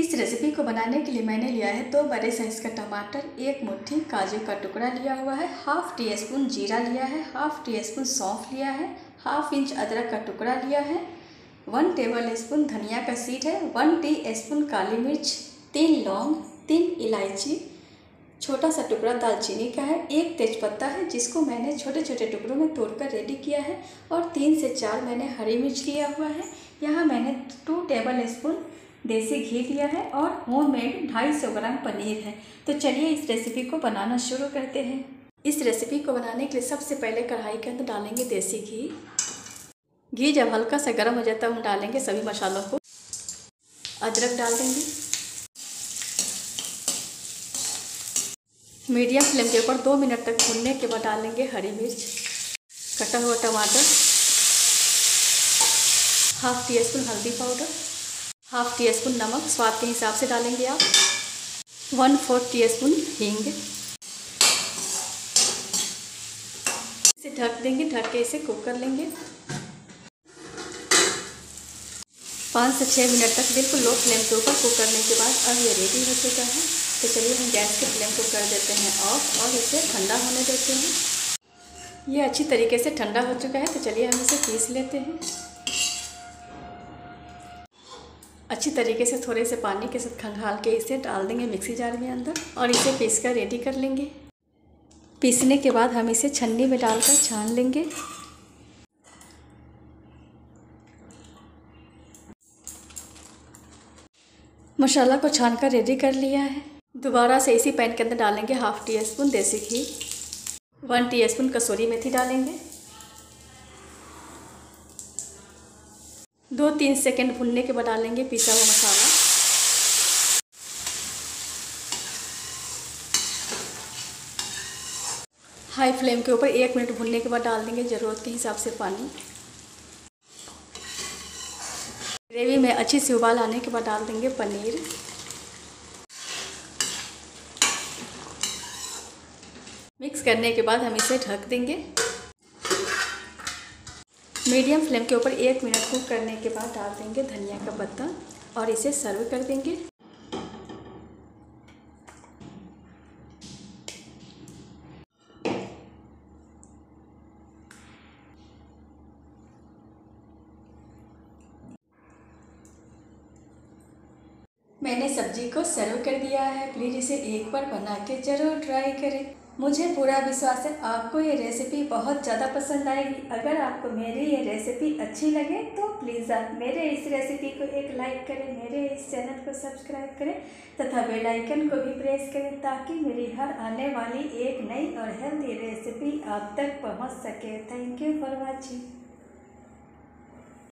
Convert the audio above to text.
इस रेसिपी को बनाने के लिए मैंने लिया है 2 बड़े साइज़ का टमाटर, 1 मुट्ठी काजू का टुकड़ा लिया हुआ है, हाफ टी स्पून जीरा लिया है, हाफ टी स्पून सौंफ लिया है, हाफ इंच अदरक का टुकड़ा लिया है, 1 टेबल स्पून धनिया का सीड है, 1 टीस्पून काली मिर्च, 3 लौंग, 3 इलायची, छोटा सा टुकड़ा दालचीनी का है, 1 तेज़पत्ता है जिसको मैंने छोटे छोटे टुकड़ों में तोड़कर रेडी किया है और 3 से 4 मैंने हरी मिर्च लिया हुआ है। यहाँ मैंने 2 टेबल स्पून देसी घी लिया है और होममेड 250 ग्राम पनीर है। तो चलिए इस रेसिपी को बनाना शुरू करते हैं। इस रेसिपी को बनाने के लिए सबसे पहले कढ़ाई के अंदर डालेंगे देसी घी। घी जब हल्का सा गर्म हो जाए तब हम डालेंगे सभी मसालों को। अदरक डाल देंगे, मीडियम फ्लेम के ऊपर 2 मिनट तक भूनने के बाद डालेंगे हरी मिर्च, कटा हुआ टमाटर, हाफ टी स्पून हल्दी पाउडर, हाफ टी स्पून नमक स्वाद के हिसाब से डालेंगे आप, 1/4 टीस्पून हींग। इसे ढक देंगे, ढक के इसे कुक कर लेंगे 5 से 6 मिनट तक बिल्कुल लो फ्लेम के ऊपर कुक करने के बाद अब ये रेडी हो चुका है। तो चलिए हम गैस के फ्लेम को कर देते हैं ऑफ और इसे ठंडा होने देते हैं। ये अच्छी तरीके से ठंडा हो चुका है। तो चलिए हम इसे पीस लेते हैं। अच्छी तरीके से थोड़े से पानी के साथ खंगाल के इसे डाल देंगे मिक्सी जार में अंदर और इसे पीस कर रेडी कर लेंगे। पीसने के बाद हम इसे छन्नी में डालकर छान लेंगे। मसाला को छान कर रेडी कर लिया है। दोबारा से इसी पैन के अंदर डालेंगे हाफ टी स्पून देसी घी, 1 टीस्पून कसूरी मेथी डालेंगे, 2-3 सेकंड भूनने के बाद डालेंगे पिसा हुआ मसाला, हाई फ्लेम के ऊपर 1 मिनट भूनने के बाद डाल देंगे ज़रूरत के हिसाब से पानी। ग्रेवी में अच्छी सी उबाल आने के बाद डाल देंगे पनीर। मिक्स करने के बाद हम इसे ढक देंगे। मीडियम फ्लेम के ऊपर 1 मिनट कुक करने के बाद डाल देंगे धनिया का पत्ता और इसे सर्व कर देंगे। मैंने सब्जी को सर्व कर दिया है। प्लीज़ इसे एक बार बना के ज़रूर ट्राई करें। मुझे पूरा विश्वास है आपको ये रेसिपी बहुत ज़्यादा पसंद आएगी। अगर आपको मेरी ये रेसिपी अच्छी लगे तो प्लीज़ आप मेरे इस रेसिपी को एक लाइक करें, मेरे इस चैनल को सब्सक्राइब करें तथा बेल आइकन को भी प्रेस करें ताकि मेरी हर आने वाली एक नई और हेल्दी रेसिपी आप तक पहुंच सके। Thank you for watching.